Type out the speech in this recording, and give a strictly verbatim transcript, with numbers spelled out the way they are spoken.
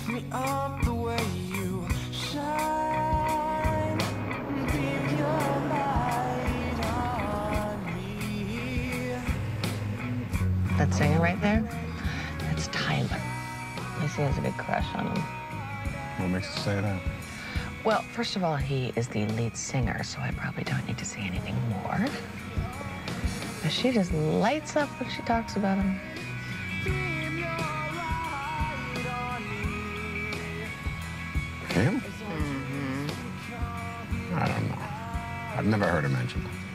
me up the way you shine. Be your light on me. That singer right there, that's Tyler. Lacey has a big crush on him. What makes you say that? Well, first of all, he is the lead singer, so I probably don't need to say anything more. But she just lights up when she talks about him. Him? Mm-hmm. I don't know. I've never heard her mentioned.